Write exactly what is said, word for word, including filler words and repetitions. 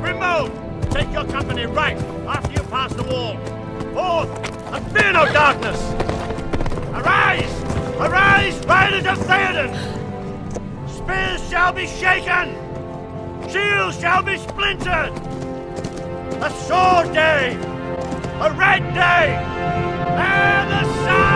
Remove! Take your company right after you pass the wall. Forth, and fear no darkness! Arise! Arise, riders of Theoden! Spears shall be shaken! Shields shall be splintered! A sword day! A red day! And the sun!